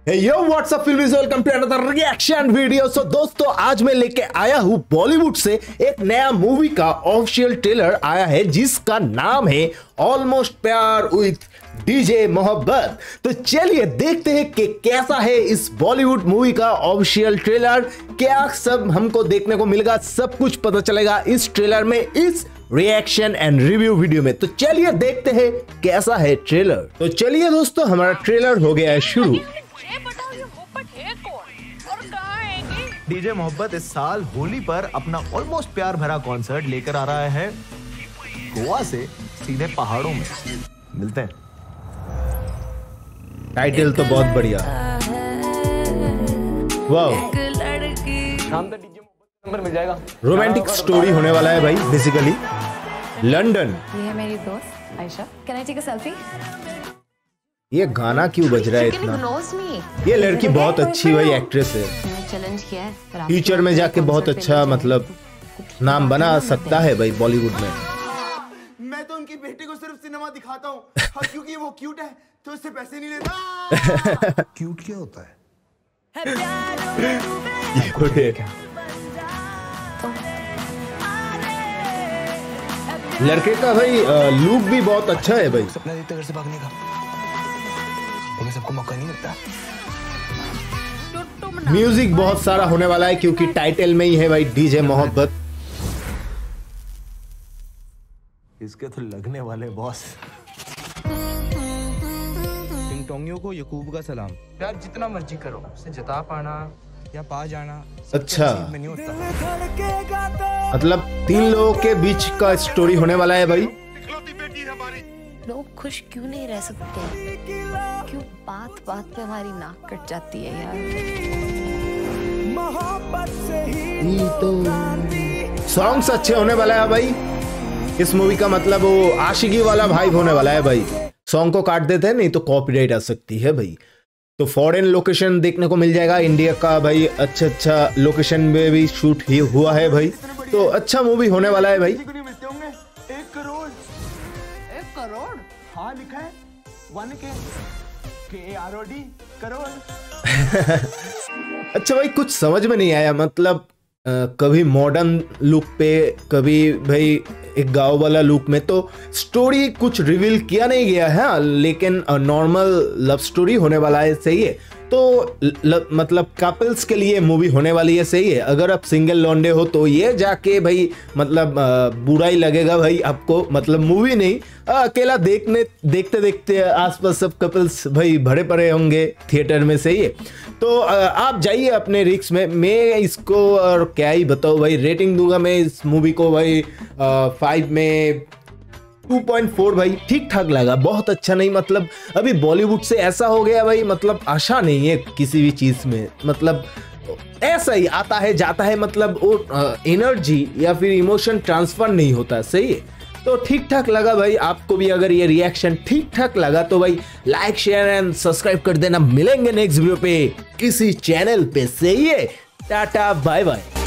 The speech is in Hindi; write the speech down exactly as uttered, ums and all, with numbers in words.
Yo WhatsApp filmies, welcome to another reaction video. So दोस्तों, आज मैं लेके आया हूं बॉलीवुड से एक नया मूवी का ऑफिशियल ट्रेलर आया है जिसका नाम है ऑलमोस्ट प्यार विथ डीजे मोहब्बत। तो चलिए देखते हैं कि कैसा है इस बॉलीवुड मूवी का ऑफिशियल ट्रेलर, क्या सब हमको देखने को मिलेगा, सब कुछ पता चलेगा इस ट्रेलर में, इस रिएक्शन एंड रिव्यू वीडियो में। तो चलिए देखते हैं कैसा है ट्रेलर। तो चलिए दोस्तों, हमारा ट्रेलर हो गया है शुरू। डीजे मोहब्बत इस साल होली पर अपना ऑलमोस्ट प्यार भरा कॉन्सर्ट लेकर आ रहा है गोवा से सीधे पहाड़ों में। मिलते हैं। टाइटल तो बहुत बढ़िया। वाह, शाम तक डीजे मोहब्बत नंबर मिल जाएगा। रोमांटिक स्टोरी होने वाला है भाई, बेसिकली लंदन। ये है मेरी दोस्त Ayesha. Can I take a selfie? ये गाना क्यों बज रहा है इतना? ये लड़की बहुत अच्छी भाई एक्ट्रेस है, चैलेंज किया है, फ्यूचर में जाके बहुत अच्छा मतलब नाम बना सकता है भाई बॉलीवुड में। मैं तो उनकी बेटी को सिर्फ सिनेमा दिखाता हूँ और क्योंकि वो क्यूट है तो उससे पैसे नहीं लेता। क्यूट क्या होता है? ये क्यूट है। लड़के का भाई लुक भी बहुत अच्छा है भाई। सपना देखते घर से भागने का, लेकिन सबको मौका नहीं मिलता। म्यूजिक बहुत सारा होने वाला है क्योंकि टाइटल में ही है भाई डीजे मोहब्बत। इसके तो लगने वाले बॉस। टिंगटोंगियों को यकूब का सलाम। यार जितना मर्जी करो, उसे जता पाना या पा जाना अच्छा में नहीं होता। मतलब तीन लोगों के बीच का स्टोरी होने वाला है भाई। लोग खुश क्यों नहीं रह सकते? क्यों बात बात पे हमारी नाक कट जाती है यार? तो सॉन्ग्स अच्छे होने वाला है भाई इस मूवी का, मतलब वो आशिकी वाला वाइब होने वाला है भाई। सॉन्ग को काट देते हैं नहीं तो कॉपीराइट आ सकती है भाई। तो फॉरेन लोकेशन देखने को मिल जाएगा, इंडिया का भाई अच्छा अच्छा लोकेशन में भी शूट ही हुआ है भाई। तो अच्छा मूवी होने वाला है भाई। एक करोड़ एक करोड़ हाँ लिखा है वन के के आर ओ डी करोड़। अच्छा भाई, कुछ समझ में नहीं आया, मतलब आ, कभी मॉडर्न लुक पे, कभी भाई एक गांव वाला लुक में। तो स्टोरी कुछ रिवील किया नहीं गया है, लेकिन नॉर्मल लव स्टोरी होने वाला है, सही है। तो ल, मतलब कपल्स के लिए मूवी होने वाली है, सही है। अगर आप सिंगल लौंडे हो तो ये जाके भाई मतलब बुरा ही लगेगा भाई आपको, मतलब मूवी नहीं आ, अकेला देखने देखते देखते आसपास सब कपल्स भाई भरे पड़े होंगे थिएटर में, सही है। तो आ, आप जाइए अपने रिक्स में। मैं इसको और क्या ही बताऊँ भाई, रेटिंग दूंगा मैं इस मूवी को भाई फाइव में टू पॉइंट फोर भाई। ठीक ठाक लगा, बहुत अच्छा नहीं, मतलब अभी बॉलीवुड से ऐसा हो गया भाई, मतलब आशा नहीं है किसी भी चीज में, मतलब ऐसा ही आता है जाता है, मतलब वो एनर्जी या फिर इमोशन ट्रांसफर नहीं होता, सही है। तो ठीक ठाक लगा भाई। आपको भी अगर ये रिएक्शन ठीक ठाक लगा तो भाई लाइक शेयर एंड सब्सक्राइब कर देना। मिलेंगे नेक्स्ट वीडियो पे किसी चैनल पे, सही है। Tata bye bye.